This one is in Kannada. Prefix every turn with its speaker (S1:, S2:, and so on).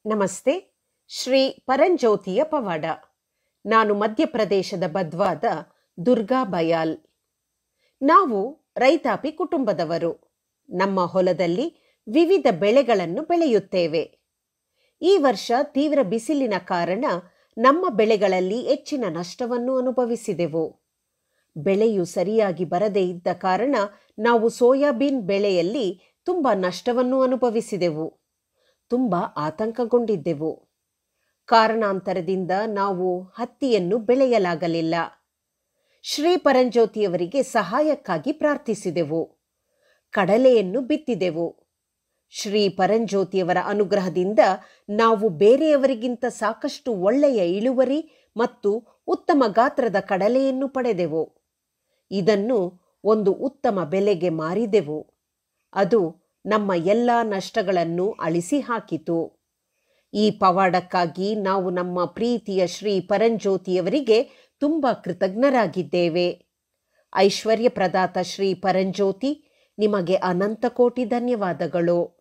S1: ನಮಸ್ತೆ. ಶ್ರೀ ಪರಂಜ್ಯೋತಿಯ ಪವಾಡ. ನಾನು ಮಧ್ಯಪ್ರದೇಶದ ಬದ್ವಾದ ದುರ್ಗಾ ಬಯಾಲ್. ನಾವು ರೈತಾಪಿ ಕುಟುಂಬದವರು. ನಮ್ಮ ಹೊಲದಲ್ಲಿ ವಿವಿಧ ಬೆಳೆಗಳನ್ನು ಬೆಳೆಯುತ್ತೇವೆ. ಈ ವರ್ಷ ತೀವ್ರ ಬಿಸಿಲಿನ ಕಾರಣ ನಮ್ಮ ಬೆಳೆಗಳಲ್ಲಿ ಹೆಚ್ಚಿನ ನಷ್ಟವನ್ನು ಅನುಭವಿಸಿದೆವು. ಬೆಳೆಯು ಸರಿಯಾಗಿ ಬರದೇ ಇದ್ದ ಕಾರಣ ನಾವು ಸೋಯಾಬೀನ್ ಬೆಳೆಯಲ್ಲಿ ತುಂಬ ನಷ್ಟವನ್ನು ಅನುಭವಿಸಿದೆವು. ತುಂಬ ಆತಂಕಗೊಂಡಿದ್ದೆವು. ಕಾರಣಾಂತರದಿಂದ ನಾವು ಹತ್ತಿಯನ್ನು ಬೆಳೆಯಲಾಗಲಿಲ್ಲ. ಶ್ರೀ ಪರಂಜ್ಯೋತಿಯವರಿಗೆ ಸಹಾಯಕ್ಕಾಗಿ ಪ್ರಾರ್ಥಿಸಿದೆವು. ಕಡಲೆಯನ್ನು ಬಿತ್ತಿದೆವು. ಶ್ರೀ ಪರಂಜ್ಯೋತಿಯವರ ಅನುಗ್ರಹದಿಂದ ನಾವು ಬೇರೆಯವರಿಗಿಂತ ಸಾಕಷ್ಟು ಒಳ್ಳೆಯ ಇಳುವರಿ ಮತ್ತು ಉತ್ತಮ ಗಾತ್ರದ ಕಡಲೆಯನ್ನು ಪಡೆದೆವು. ಇದನ್ನು ಒಂದು ಉತ್ತಮ ಬೆಲೆಗೆ ಮಾರಿದೆವು. ಅದು ನಮ್ಮ ಎಲ್ಲ ನಷ್ಟಗಳನ್ನು ಅಳಿಸಿ ಹಾಕಿತು. ಈ ಪವಾಡಕ್ಕಾಗಿ ನಾವು ನಮ್ಮ ಪ್ರೀತಿಯ ಶ್ರೀ ಪರಂಜ್ಯೋತಿಯವರಿಗೆ ತುಂಬ ಕೃತಜ್ಞರಾಗಿದ್ದೇವೆ. ಐಶ್ವರ್ಯ ಪ್ರದಾತ ಶ್ರೀ ಪರಂಜ್ಯೋತಿ, ನಿಮಗೆ ಅನಂತ ಕೋಟಿ ಧನ್ಯವಾದಗಳು.